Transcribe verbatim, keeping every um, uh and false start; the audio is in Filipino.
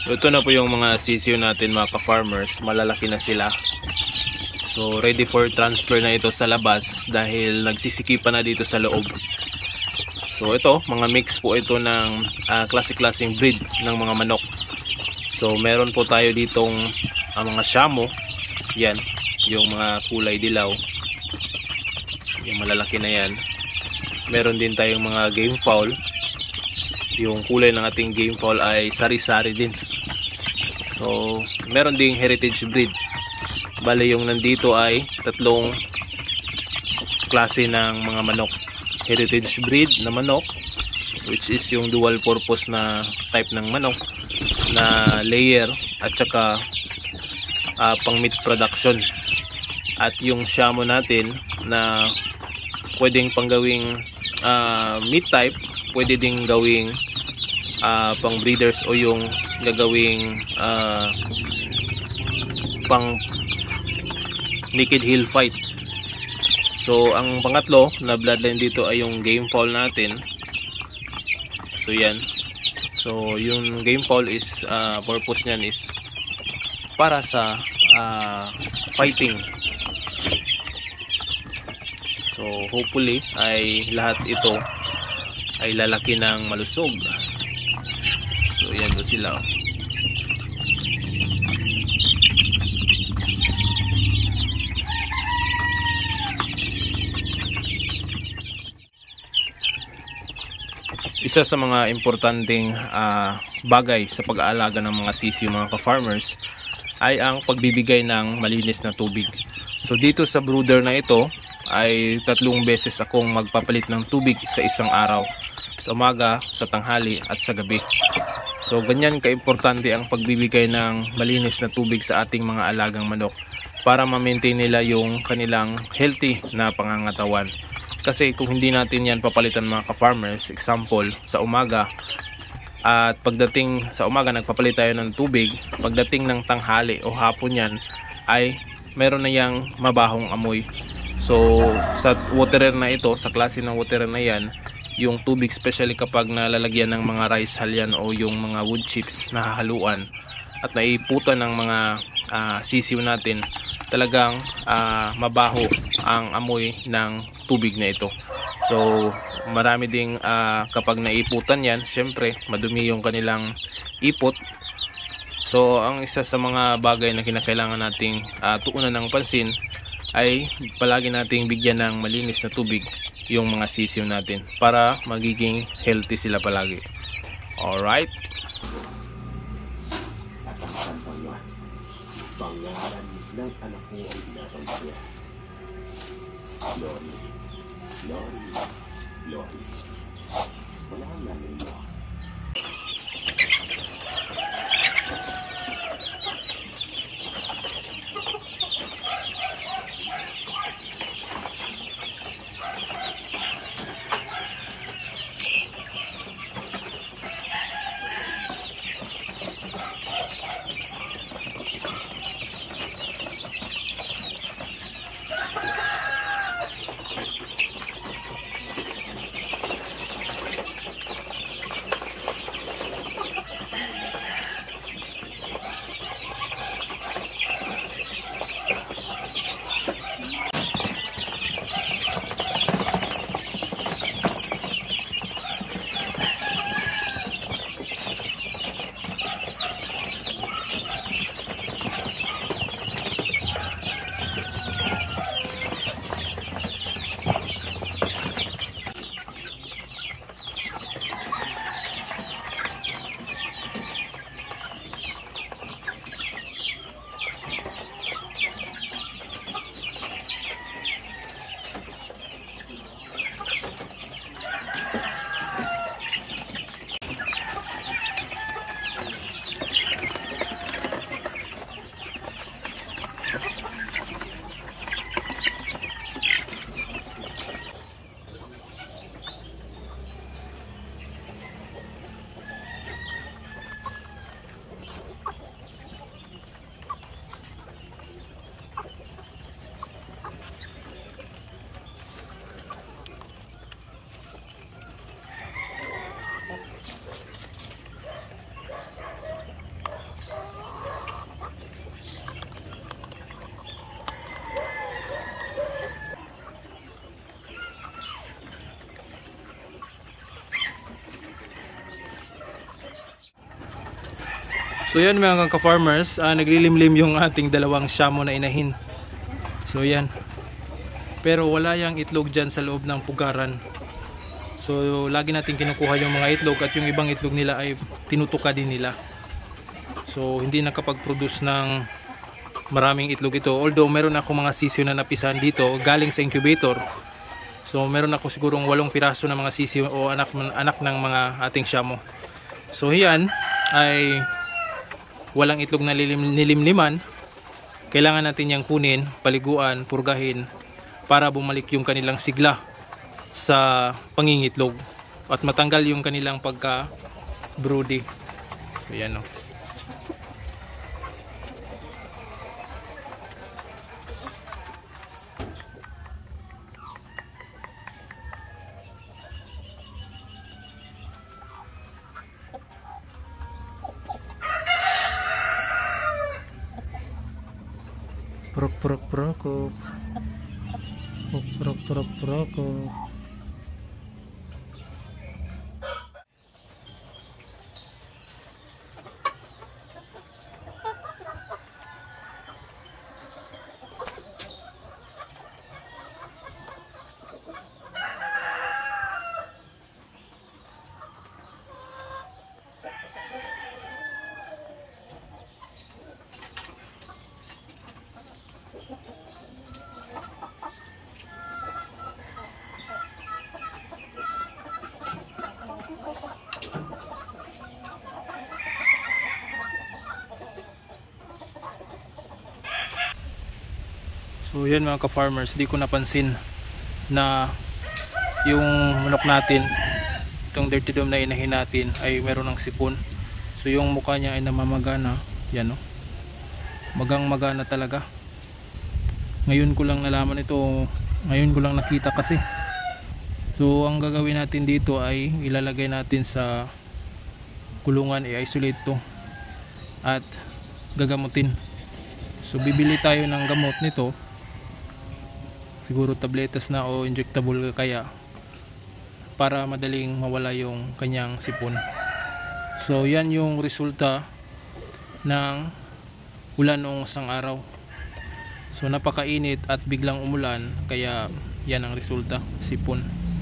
Ito na po yung mga sisiyo natin mga ka-farmers. Malalaki na sila. So ready for transfer na ito sa labas dahil nagsisikipan na dito sa loob. So ito, mga mix po ito ng uh, klase-klaseng breed ng mga manok. So meron po tayo ditong uh, mga Shamo. Yan, yung mga kulay dilaw. Yung malalaki na yan. Meron din tayong mga game fowl. Yung kulay ng ating game fowl ay sari-sari din. So, meron ding heritage breed. Bale, yung nandito ay tatlong klase ng mga manok. Heritage breed na manok, which is yung dual purpose na type ng manok na layer at saka uh, pang meat production. At yung Shamo natin na pwedeng panggawing uh, meat type, pwede ding gawing uh, pang breeders o yung gagawing uh, pang naked hill fight. So ang pangatlo na bloodline dito ay yung game fowl natin. So yan. So yung game fowl is uh, purpose niyan is para sa uh, fighting. So hopefully ay lahat ito ay lalaki ng malusog. So yan po sila. Isa sa mga importanteng uh, bagay sa pag-aalaga ng mga sisiyo mga ka-farmers ay ang pagbibigay ng malinis na tubig. So dito sa brooder na ito ay tatlong beses akong magpapalit ng tubig sa isang araw. Sa umaga, sa tanghali at sa gabi. So ganyan ka-importante ang pagbibigay ng malinis na tubig sa ating mga alagang manok para ma-maintain nila yung kanilang healthy na pangangatawan. Kasi kung hindi natin yan papalitan mga ka-farmers, example, sa umaga at pagdating sa umaga nagpapalit tayo ng tubig, pagdating ng tanghali o hapon yan ay meron na yang mabahong amoy. So sa waterer na ito, sa klase ng waterer na yan, yung tubig especially kapag nalalagyan ng mga rice hull yan o yung mga wood chips na hahaluan at naiputan ng mga uh, sisiw natin, talagang uh, mabaho ang amoy ng tubig na ito. So marami ding uh, kapag naiputan yan, syempre madumi yung kanilang ipot. So ang isa sa mga bagay na kinakailangan nating uh, tuunan ng pansin ay palagi nating bigyan ng malinis na tubig yung mga sisiw natin para magiging healthy sila palagi. Alright. At ang kantang yan, pangalan ng anak ko ay binatang siya. Lori, Lori, Lori. Wala kang namin mo. So yan mga ka-farmers, uh, naglilimlim yung ating dalawang Shamo na inahin. So yan. Pero wala yung itlog dyan sa loob ng pugaran. So lagi natin kinukuha yung mga itlog at yung ibang itlog nila ay tinutuka din nila. So hindi nakapag-produce ng maraming itlog ito. Although meron ako mga sisiyo na napisan dito galing sa incubator. So meron ako sigurong walong piraso na mga sisiyo o anak, anak ng mga ating Shamo. So yan ay walang itlog na lilim, nilimliman. Kailangan natin yang kunin, paliguan, purgahin para bumalik yung kanilang sigla sa pangingitlog at matanggal yung kanilang pagka broody. So yan o. Prok prok prokop. Prok prok prok prokop. So yan mga ka-farmers, di ko napansin na yung manok natin, itong dirty dome na inahin natin ay meron ng sipon. So yung mukha niya ay namamagana, yan o, magang magana talaga. Ngayon ko lang nalaman ito, ngayon ko lang nakita kasi. So ang gagawin natin dito ay ilalagay natin sa kulungan, i-isolate to at gagamutin. So bibili tayo ng gamot nito, siguro tabletas na o injectable kaya, para madaling mawala yung kanyang sipon. So yan yung resulta ng ulan noong isang araw. So napakainit at biglang umulan, kaya yan ang resulta, sipon.